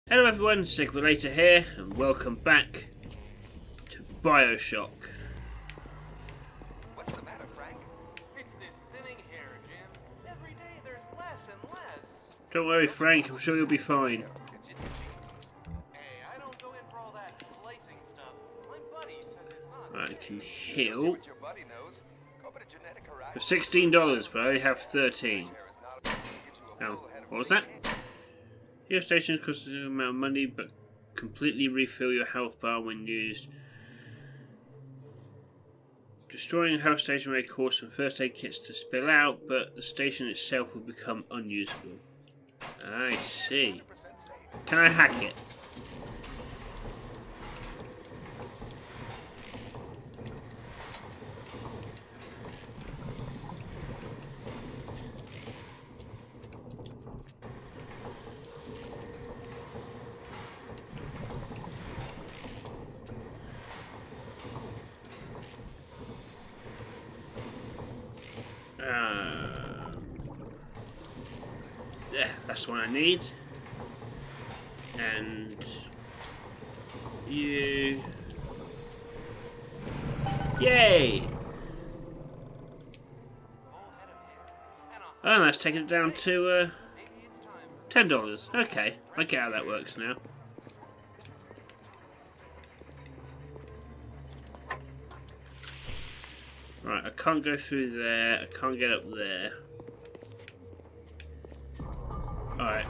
Hello everyone, Sigmulator here, and welcome back to Bioshock. What's the matter, Frank? It's this thinning hair, Jim. Every day there's less and less. Don't worry Frank, I'm sure you'll be fine. Hey, I don't go in for all that splicing stuff. My buddy says it's not. I can heal What your buddy knows. Go to Genetic for $16, but I only have 13. Now, what was that? Heal stations cost an amount of money, but completely refill your health bar when used. Destroying a health station may cause some first aid kits to spill out, but the station itself will become unusable. I see. Can I hack it? Yeah, that's what I need. And you. Yay! Oh, that's taken it down to $10. Okay, I get how that works now. Right, I can't go through there. I can't get up there. Alright.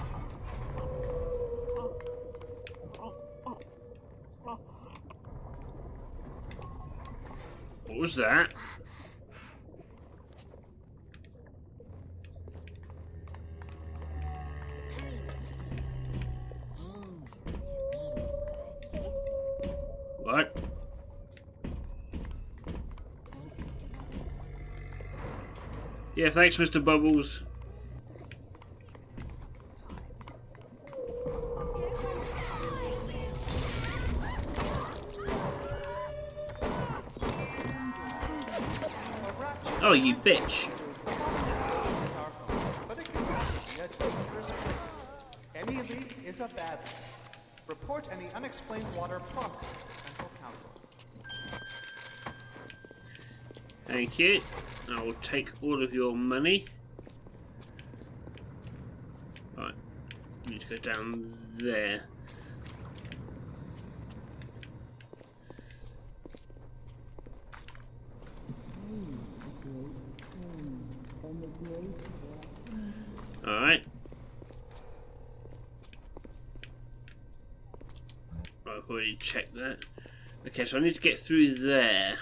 What was that? What? Yeah, thanks, Mr. Bubbles. Oh, you bitch. Any of these is a bad one. Report any unexplained water promptly to Central Council. Thank you. I will take all of your money. Right. You need to go down there. Alright. I've already checked that. Okay, so I need to get through there.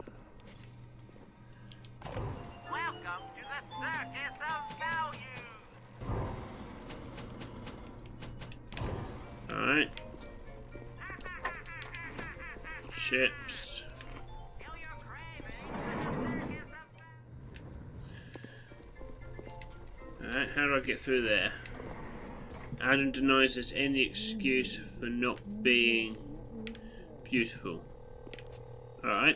Welcome to the Circus of Value. Alright. Chips. Feel your craving. Alright, how do I get through there? Adam denies there's any excuse for not being beautiful. Alright.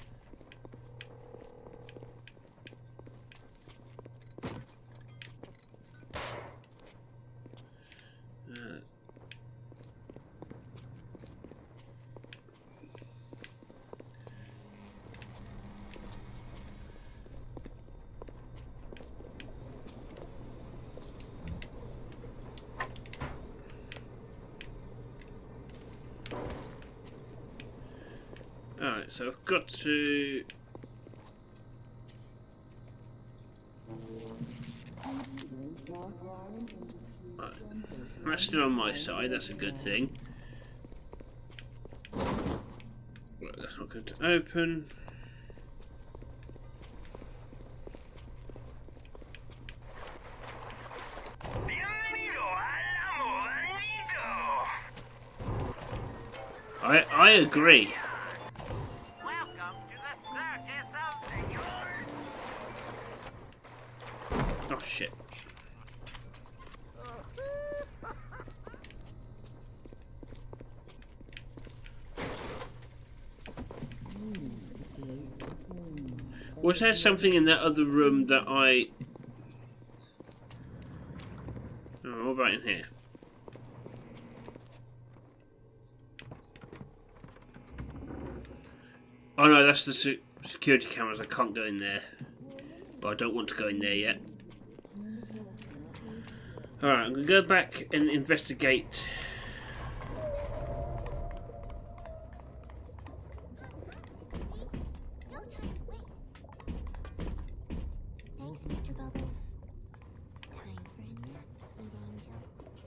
Alright, so I've got to... Right. That's still on my side, that's a good thing. Right, that's not going to open. I agree. Oh shit. Was there something in that other room that I... Oh, what about in here? Oh no, that's the security cameras. I can't go in there. Well, I don't want to go in there yet. Alright, I'm going to go back and investigate. Thanks, Mr. Bubbles. Time for a nap, sweet angel.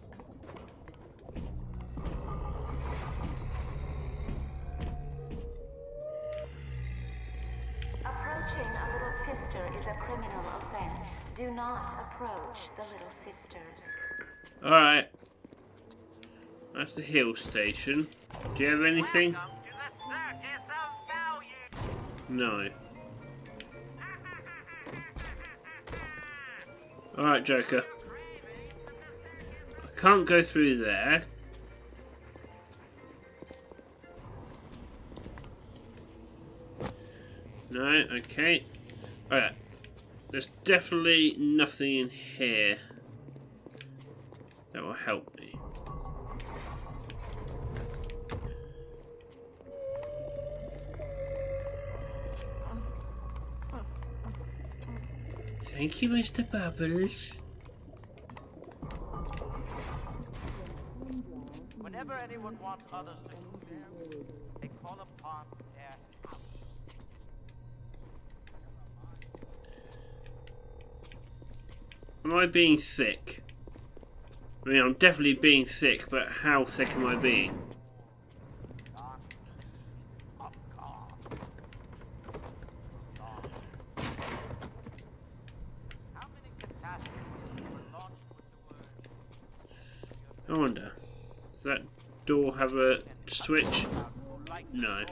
Approaching a little sister is a criminal offense. Do not approach the little sisters. Alright. That's the hill station. Do you have anything? Welcome to the circus of value. No. Alright, Joker. I can't go through there. No, okay. Alright. There's definitely nothing in here that will help me. Thank you, Mr. Bubbles. Whenever anyone wants others to compare, they call upon their house. Am I being thick? I mean, I'm definitely being thick, but how thick am I being? How many catastrophes were launched with the word? I wonder. Does that door have a switch? No.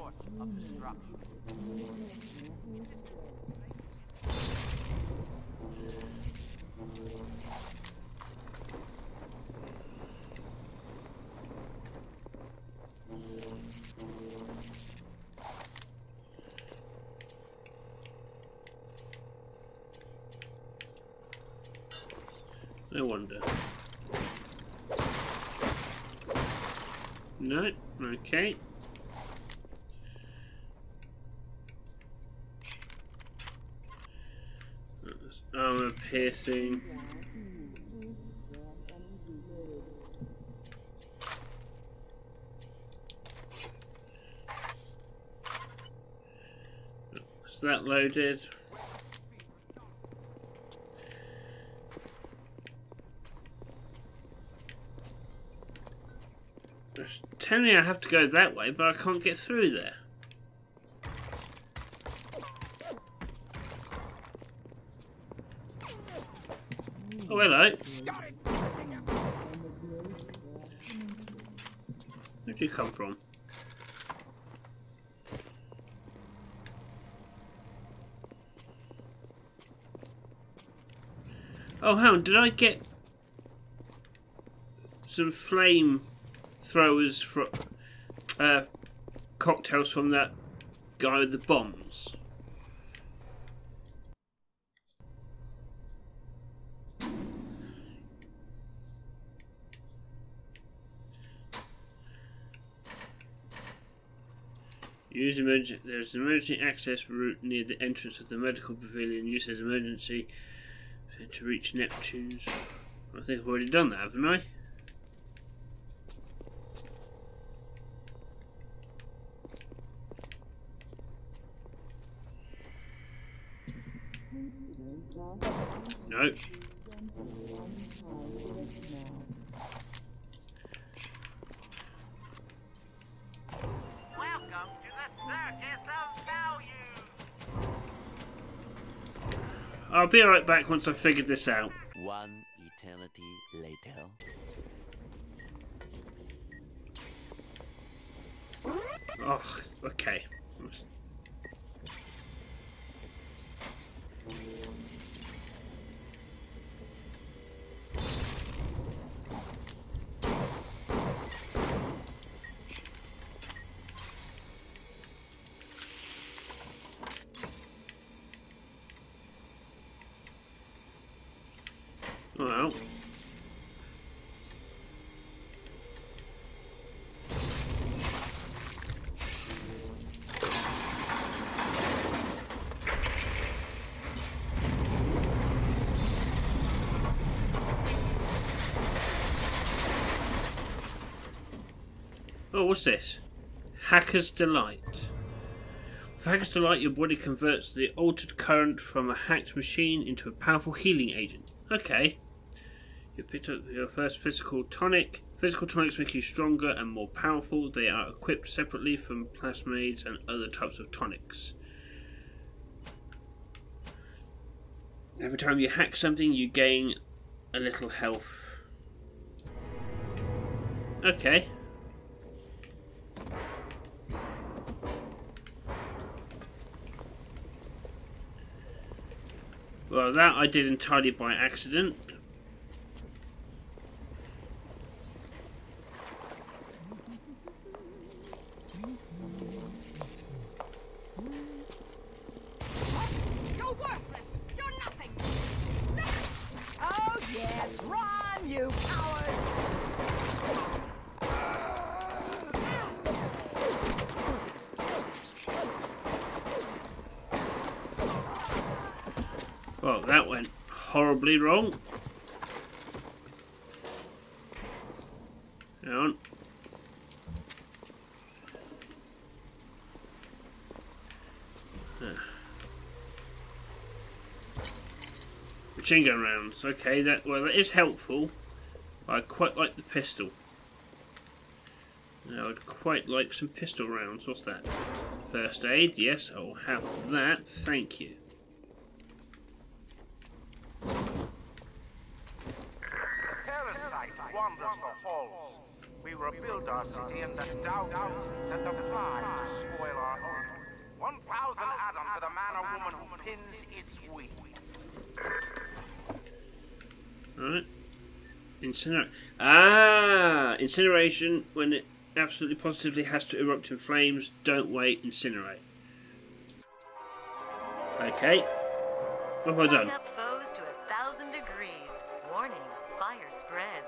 No wonder. No, okay. That's armor piercing. Is that loaded? It's telling me I have to go that way, but I can't get through there. Oh, hello. Where'd you come from? Oh, hang on, did I get some flame throwers for cocktails from that guy with the bombs? Use emergency. There's an emergency access route near the entrance of the medical pavilion. Use as emergency to reach Neptune's. I think I've already done that, haven't I? No. Welcome to the circus of value. I'll be right back once I've figured this out. One eternity later. Oh, okay. Well. Oh, what's this? Hacker's Delight. With Hacker's Delight, your body converts the altered current from a hacked machine into a powerful healing agent. Okay. You picked up your first physical tonic. Physical tonics make you stronger and more powerful. They are equipped separately from plasmades and other types of tonics. Every time you hack something, you gain a little health. Okay. Well, that I did entirely by accident. You're worthless! You're nothing! Oh, yes! Run, you coward! Well, that went horribly wrong. Hang on. Machine gun rounds. Okay, that is helpful. I quite like the pistol. I would quite like some pistol rounds. What's that? First aid. Yes, I'll have that. Thank you. Parasite wanders the halls. We rebuild our city and the Doubters sent a fly to spoil our home. 1,000 Adam to the man or woman who pins its wing. Alright. Incineration, when it absolutely positively has to erupt in flames, don't wait, incinerate. Okay. What have I done? Up foes to 1,000 degrees. Warning, fire spreads.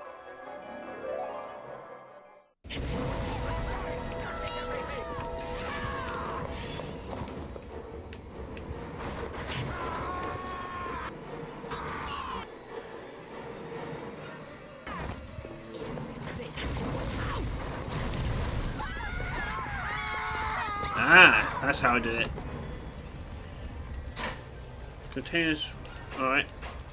Ah, that's how I do it. Containers. Alright.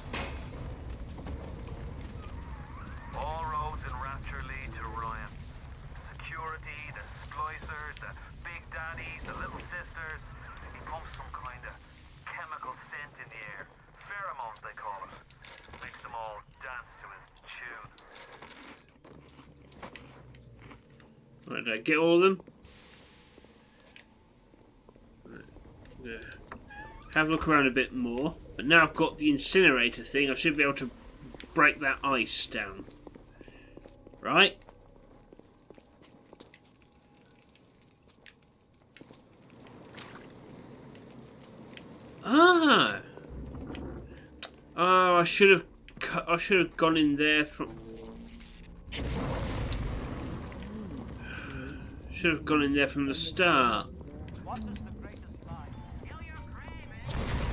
All roads in Rapture lead to Ryan. Security, the splicers, the big daddies, the little sisters. He pumps some kind of chemical scent in the air. Pheromones, they call it. Makes them all dance to his tune. Right, did I get all of them? Yeah. Have a look around a bit more. But now I've got the incinerator thing, I should be able to break that ice down. Right? Ah! Oh, I should have gone in there from. Should have gone in there from the start. What is the greatest lie? Feel your craving.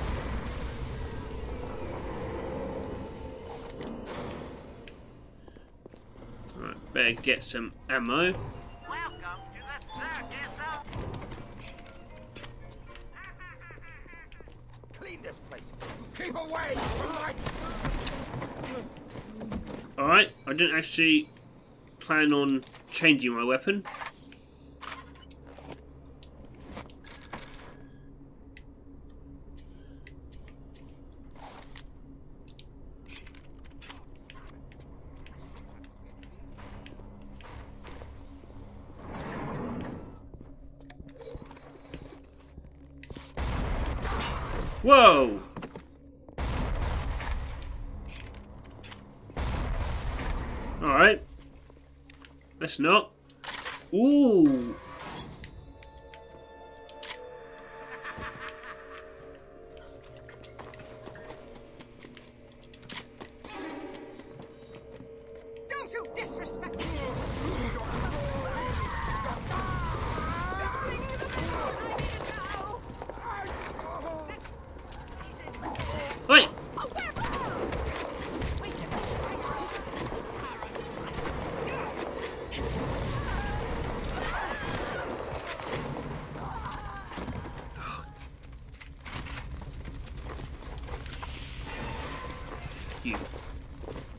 Right, better get some ammo. Welcome to the circus of... Clean this place! Keep away from my... Alright, I didn't actually plan on changing my weapon. Whoa! Alright. Let's not. Ooh! Don't you disrespect me! Wait!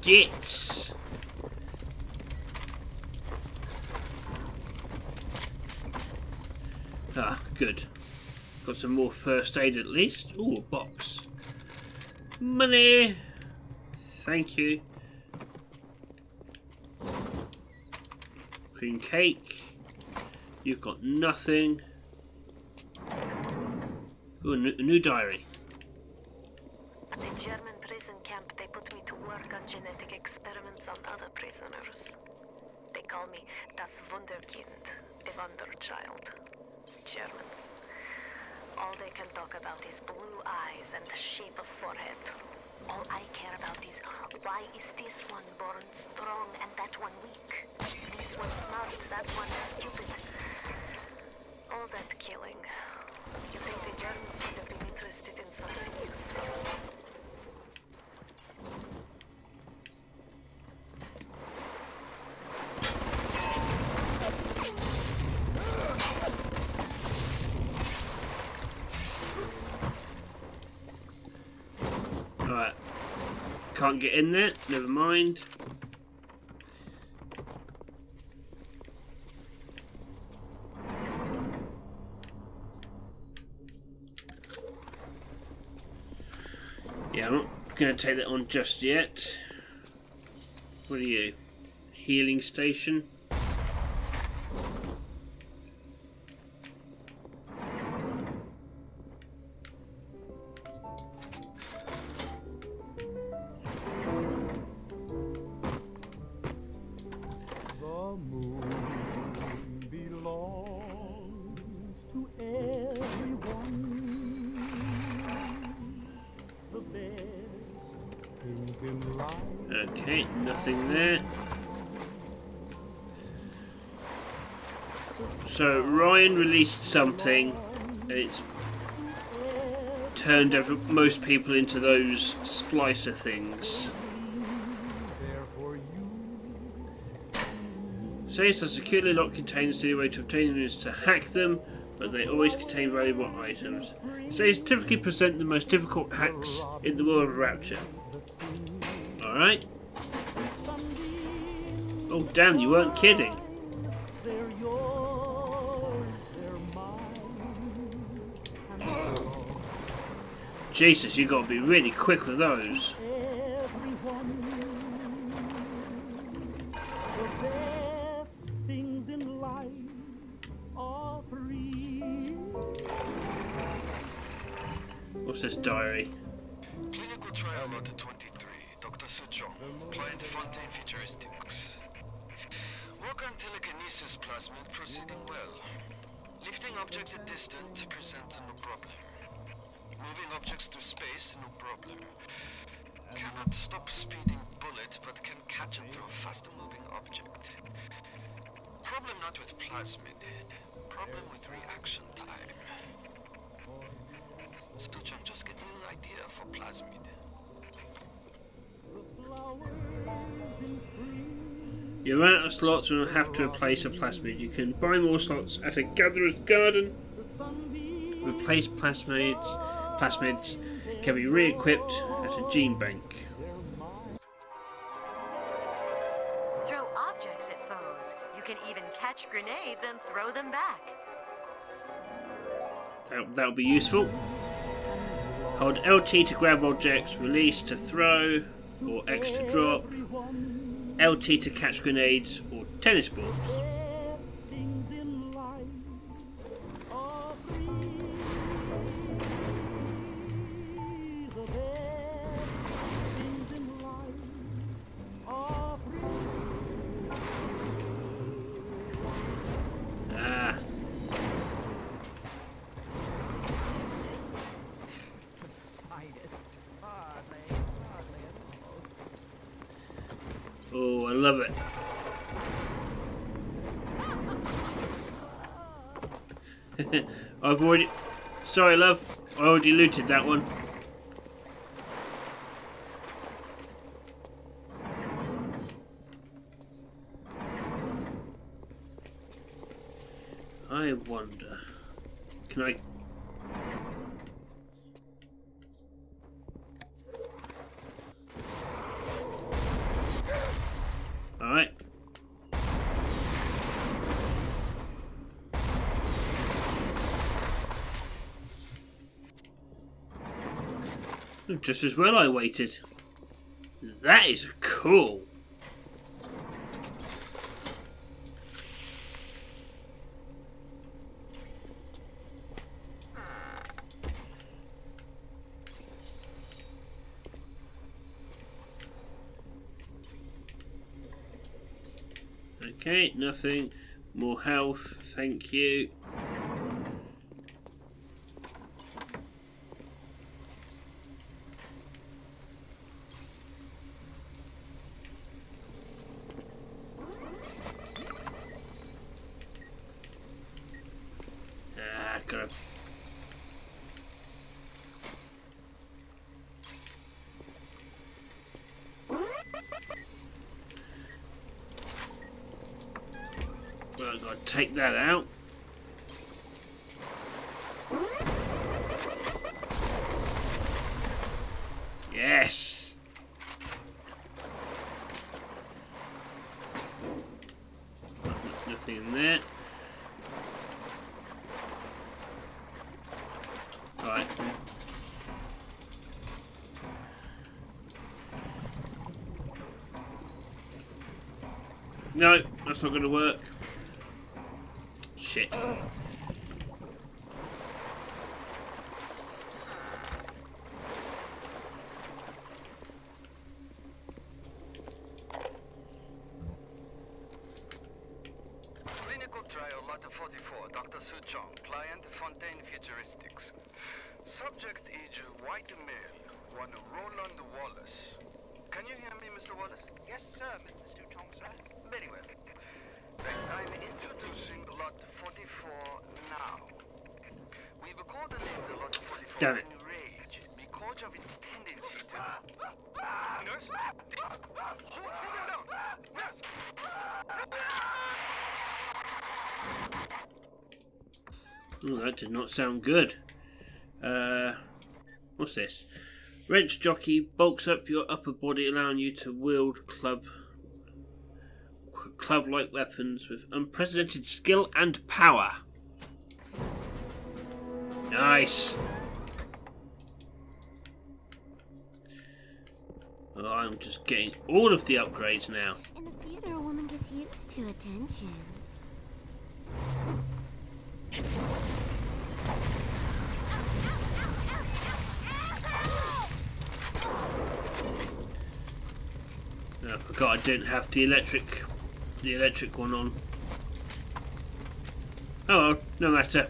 Shit! Ah, good. Got some more first aid at least. Ooh, a box. Money! Thank you. Cream cake. You've got nothing. Ooh, a new diary. At the German prison camp, they put me to work on genetic experiments on other prisoners. They call me Das Wunderkind, a Wunderchild. Germans. All they can talk about is blue eyes and the shape of forehead. All I care about is why is this one born strong and that one weak? This one smart, that one stupid. All that killing. You think the Germans would have been interested in something useful? Alright. Can't get in there. Never mind. Yeah, I'm not going to take that on just yet. What are you? Healing station? Okay, nothing there. So Ryan released something and it's turned most people into those splicer things. Says the securely locked containers, the way to obtain them is to hack them, but they always contain valuable items. Says typically present the most difficult hacks in the world of Rapture. Alright. Oh damn, you weren't kidding. Jesus, you gotta be really quick with those. What's this diary? Clinical trial lot 23, Dr. Sejong, client Fontaine Futuristics. Work on telekinesis plasmid proceeding well. Lifting objects at distance presents no problem. Moving objects through space, no problem. Cannot stop speeding bullet, but can catch and throw a faster moving object. Problem not with plasmid, problem with reaction time. Sejong, just get me an idea for plasmid. You're out of slots and will have to replace a plasmid. You can buy more slots at a gatherer's garden. Replace plasmids. Plasmids can be re-equipped at a gene bank. Throw objects at foes. You can even catch grenades and throw them back. That'll be useful. Hold LT to grab objects, release to throw or extra drop, LT to catch grenades or tennis balls. Oh, I love it. I've already... Sorry, love. I already looted that one. I wonder... Can I... Just as well I waited. That is cool. Okay, nothing. More health, thank you. Gotta. Well, I've got to take that out. Yes. Nothing in there. Right. No, that's not going to work. Shit. Clinical trial lot 44, Dr. Suchong, client Fontaine Futuristics. Subject age white male, one Roland Wallace. Can you hear me, Mr. Wallace? Yes, sir, Mr. Suchong, sir. Very well. I'm introducing lot 44 now. We've coordinated lot 44 Damn it. in rage because of its tendency to... Nurse? Hold him down! Nurse! Oh, that did not sound good. What's this? Wrench jockey bulks up your upper body, allowing you to wield club-like weapons with unprecedented skill and power. Nice. Oh, I'm just getting all of the upgrades now. In the theater, a woman gets used to attention. I forgot I didn't have the electric one on. Oh well, no matter.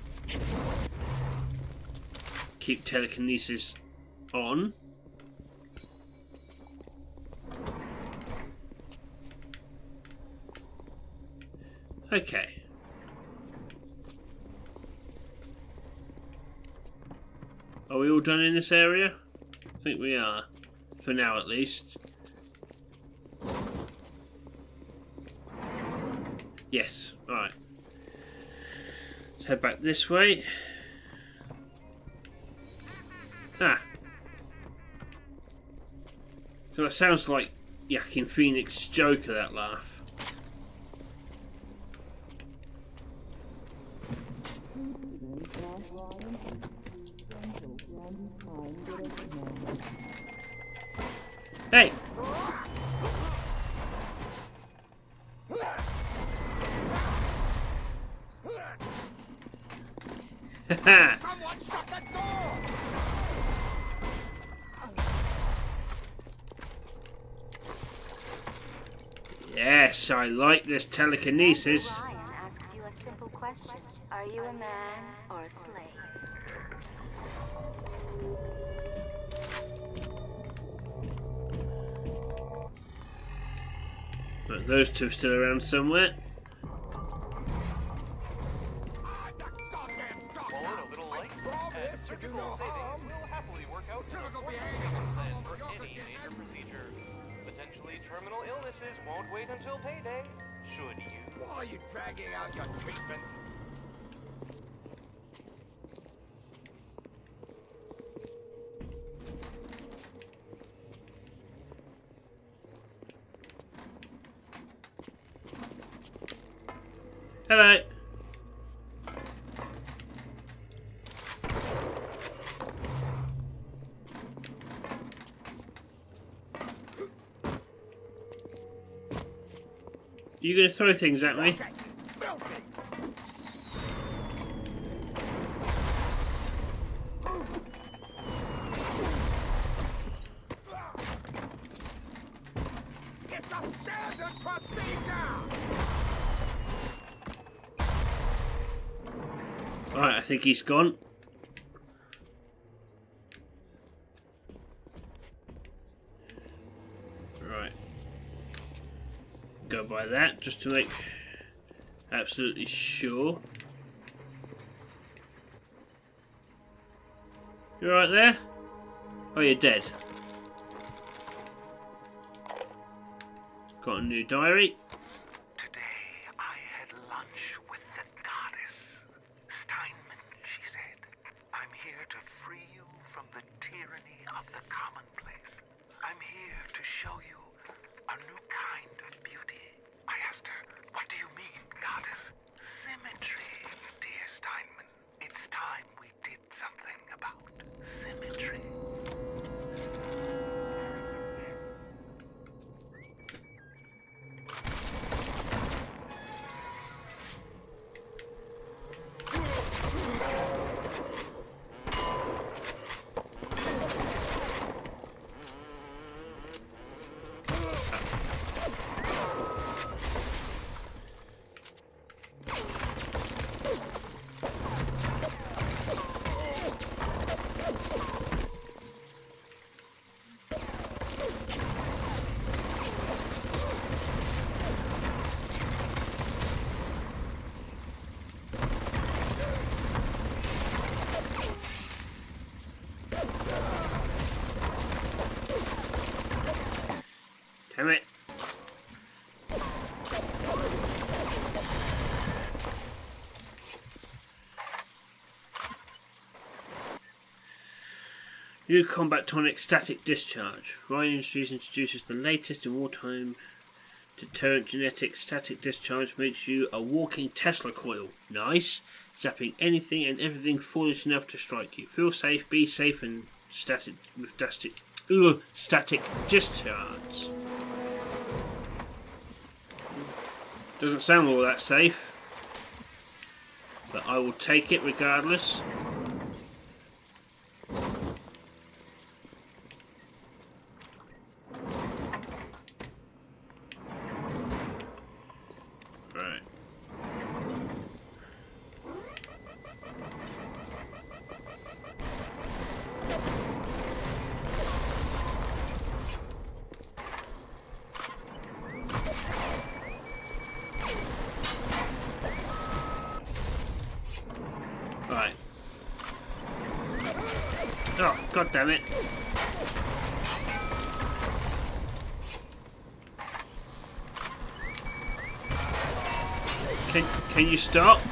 Keep telekinesis on. Okay. Are we all done in this area? I think we are. For now at least. Yes, alright. Let's head back this way. Ah. So it sounds like Joaquin Phoenix's Joker, that laugh. Hey! Someone shut the door! Yes, I like this telekinesis. Ryan asks you a simple question. Are you a man or a slave? But those two still around somewhere. Surgical savings will happily work out Typical for behavior. and for any major procedure. Potentially terminal illnesses won't wait until payday, should you? Why are you dragging out your treatment? Hello. you going to throw things at me? It's a standard procedure! Alright, I think he's gone. Right. Go by that just to make absolutely sure. You alright there? Oh, you're dead. Got a new diary. Today I had lunch with the goddess. Steinman, she said. I'm here to free you from the tyranny of the commonplace. I'm here to show you a new kind of beauty. I asked her, what do you mean, goddess? Symmetry, dear Steinman. It's time we did something about symmetry. Damn it. New combat tonic static discharge. Ryan Industries introduces the latest in wartime deterrent genetic static discharge. Makes you a walking Tesla coil. Nice. Zapping anything and everything foolish enough to strike you. Feel safe, be safe, and static discharge. Doesn't sound all that safe, but I will take it regardless. Right. Right. Oh, god damn it. Can you stop?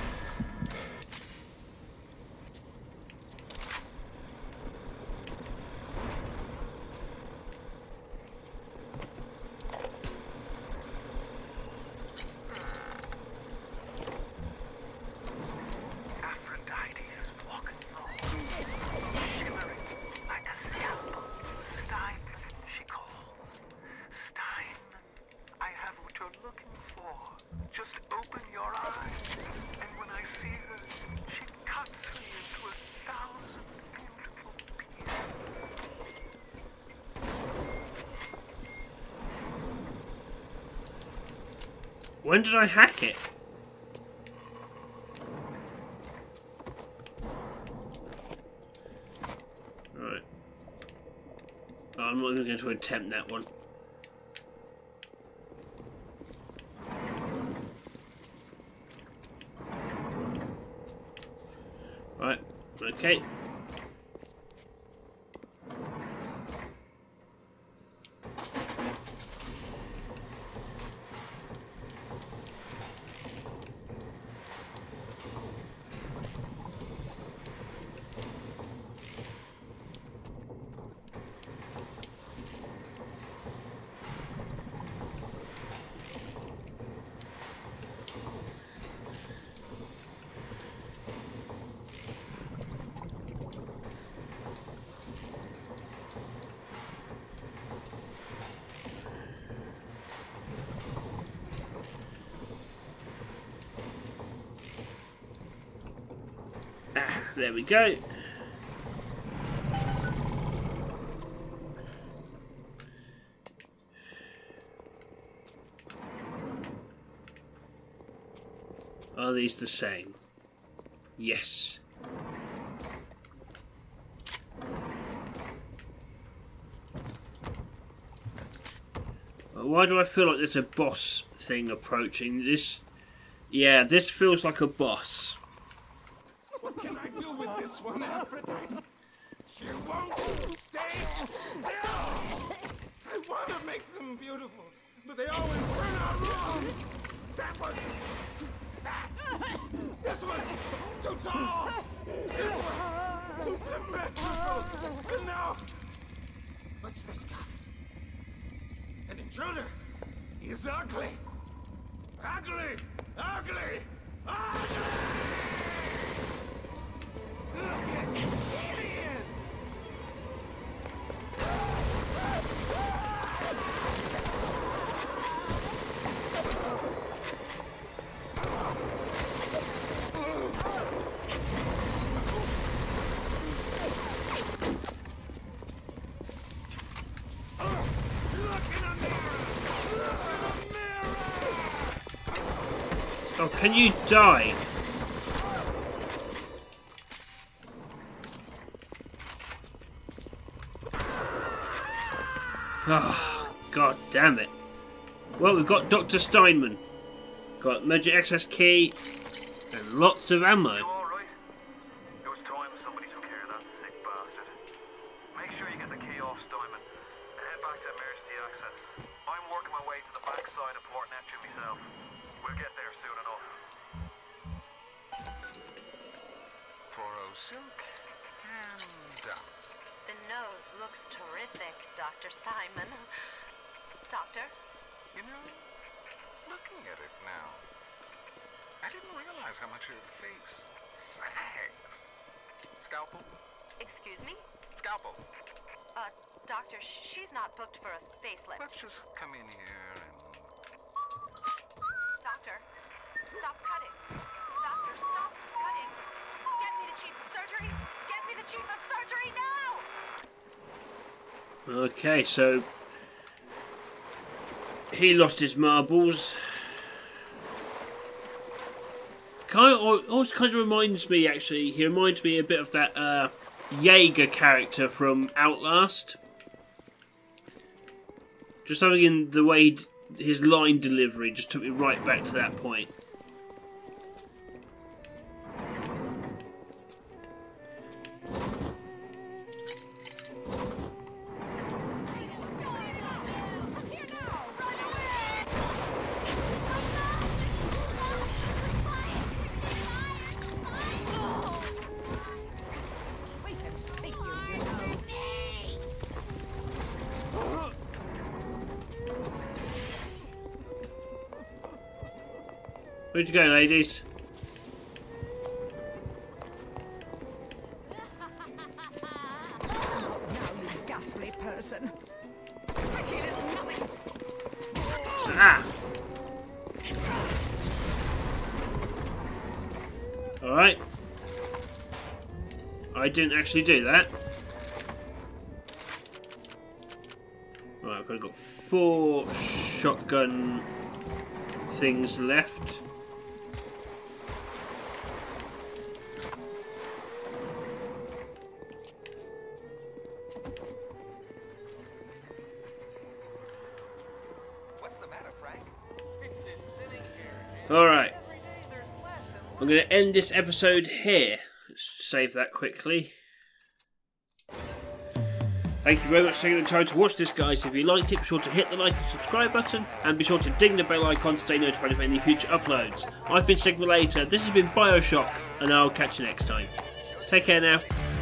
When did I hack it? Right. Oh, I'm not even going to attempt that one. Right. Okay. There we go. Are these the same? Yes. Why do I feel like there's a boss thing approaching this? Yeah, this feels like a boss. What can I do with this one, Aphrodite? She won't stay still! I want to make them beautiful, but they always turn out wrong! That was too fat! This one too tall! This one too symmetrical! And now, what's this guy? An intruder! He's ugly! Ugly! Ugly! Ugly! Look at you! Here he is! Oh, can you die? Oh, god damn it. Well, we've got Dr. Steinman. Got magic access key and lots of ammo. You all right? It was time somebody took care of that sick bastard. Make sure you get the key off Steinman and head back to emergency access. I'm working my way to the backside of Port Neptune myself. We'll get there soon enough. 4-0 silk and down. The nose looks terrific, Dr. Steinman. Doctor? You know, looking at it now, I didn't realize how much your face sags. Scalpel? Excuse me? Scalpel. Doctor, she's not booked for a facelift. Let's just come in here and... Doctor, stop cutting. Doctor, stop cutting. Get me the chief of surgery. Get me the chief of surgery now! Okay, so he lost his marbles. Also kind of reminds me, actually, he reminds me a bit of that Jaeger character from Outlast. Just having in the way his line delivery just took me right back to that point. Where'd you go, ladies? Now, you ghastly person. Ah! Alright. I didn't actually do that. Alright, I've only got 4 shotgun things left. Alright, I'm going to end this episode here. Let's save that quickly. Thank you very much for taking the time to watch this, guys. If you liked it, be sure to hit the like and subscribe button, and be sure to ding the bell icon to stay notified of any future uploads. I've been Sigma Later, this has been Bioshock, and I'll catch you next time. Take care now.